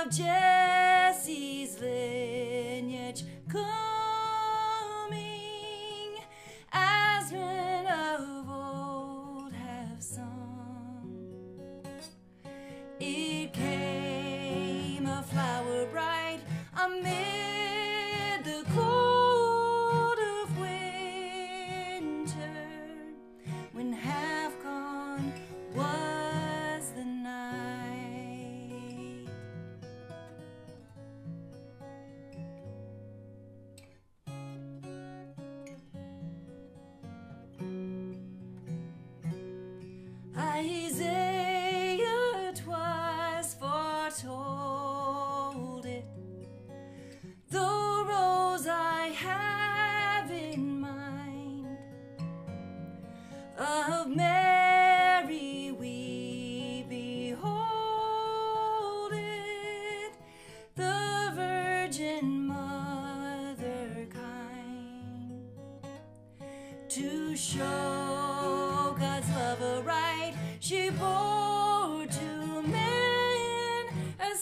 of Jesse's lineage coming, as men of old have sung. It came a flower bright amid the cold of winter, when half gone was the night. Isaiah twas foretold it, the rose I have in mind, of Mary we behold it, the Virgin Mother kind, to show God's love aright. She bore to men a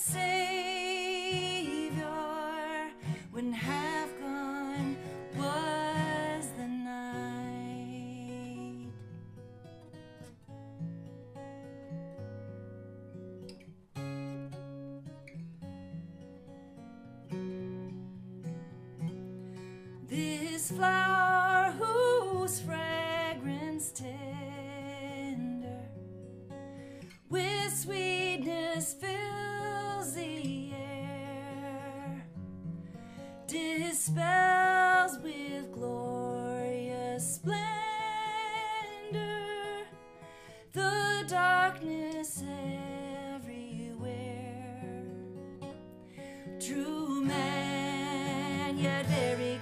Savior, when half gone was the night. This flower whose fragrance tender with sweetness fills the air, dispels with glorious splendor the darkness everywhere. True man, yet very